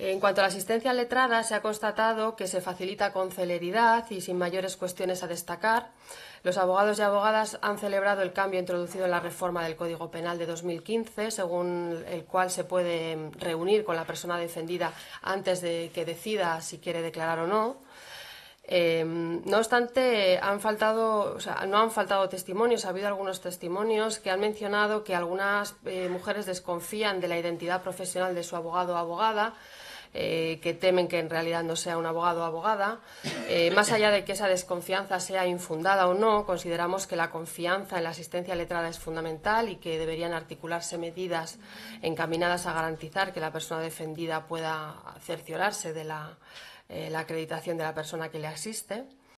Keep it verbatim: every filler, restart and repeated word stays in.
En cuanto a la asistencia letrada, se ha constatado que se facilita con celeridad y sin mayores cuestiones a destacar. Los abogados y abogadas han celebrado el cambio introducido en la reforma del Código Penal de dos mil quince, según el cual se puede reunir con la persona defendida antes de que decida si quiere declarar o no. Eh, no obstante, han faltado, o sea, no han faltado testimonios. Ha habido algunos testimonios que han mencionado que algunas eh, mujeres desconfían de la identidad profesional de su abogado o abogada, eh, que temen que en realidad no sea un abogado o abogada. Eh, más allá de que esa desconfianza sea infundada o no, consideramos que la confianza en la asistencia letrada es fundamental y que deberían articularse medidas encaminadas a garantizar que la persona defendida pueda cerciorarse de la, eh, la acreditación de la persona que le asiste.